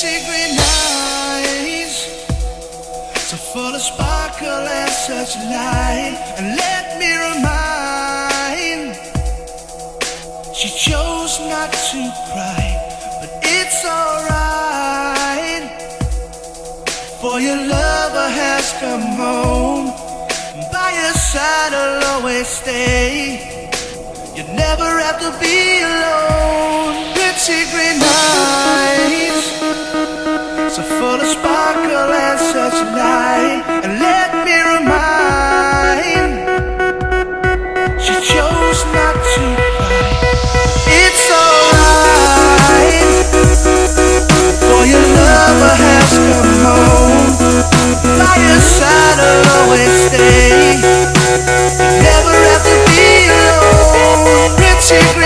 pretty green eyes, so full of sparkle and such light. And let me remind, she chose not to cry, but it's alright, for your lover has come home. By your side I'll always stay. You never have to be alone. Pretty green eyes, so full of sparkle and such light. And let me remind, she chose not to cry. It's alright, for your lover has come home. By your side I'll always stay. You never have to be alone. Pretty green